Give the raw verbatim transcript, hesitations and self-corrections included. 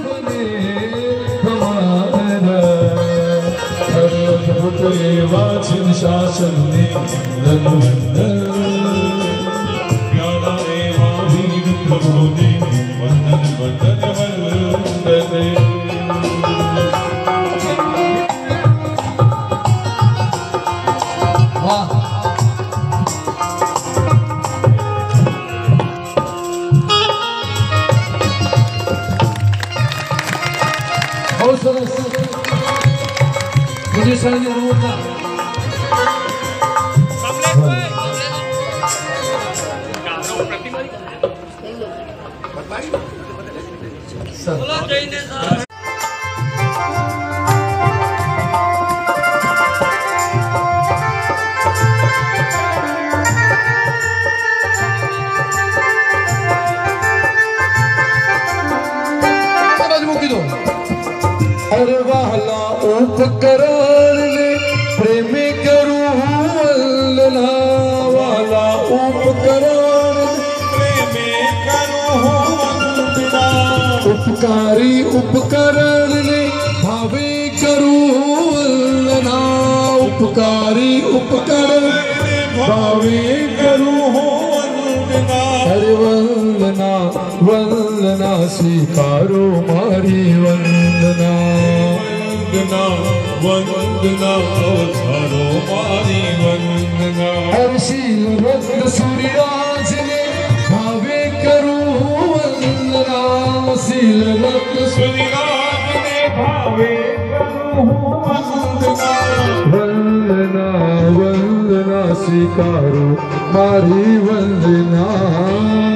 बने हमारा अद्भुत वाचिन शासन ने धनवंदन प्यारा एवा वीर प्रभु ने वंदन वंदन वंदन वाह बहुत सरस मुझे सारी होता अरे वाला उपकरण ले प्रेम करूं वंदना वाला उपकरण प्रेम करूं वंदना उपकारी उपकरण ले भावे करूं वंदना उपकारी उपकरण भावे करूं वंदना अरे वंदना वंदना स्वीकारो मारी वंदना वंदना वंदना धारो मारी वंदना हर्षील रत्न सूर्यराज ने भावे करूं वंदना शील रत्न सूर्यराज ने भावे करूं वंदना वंदना वंदना स्वीकारो मारी वंदना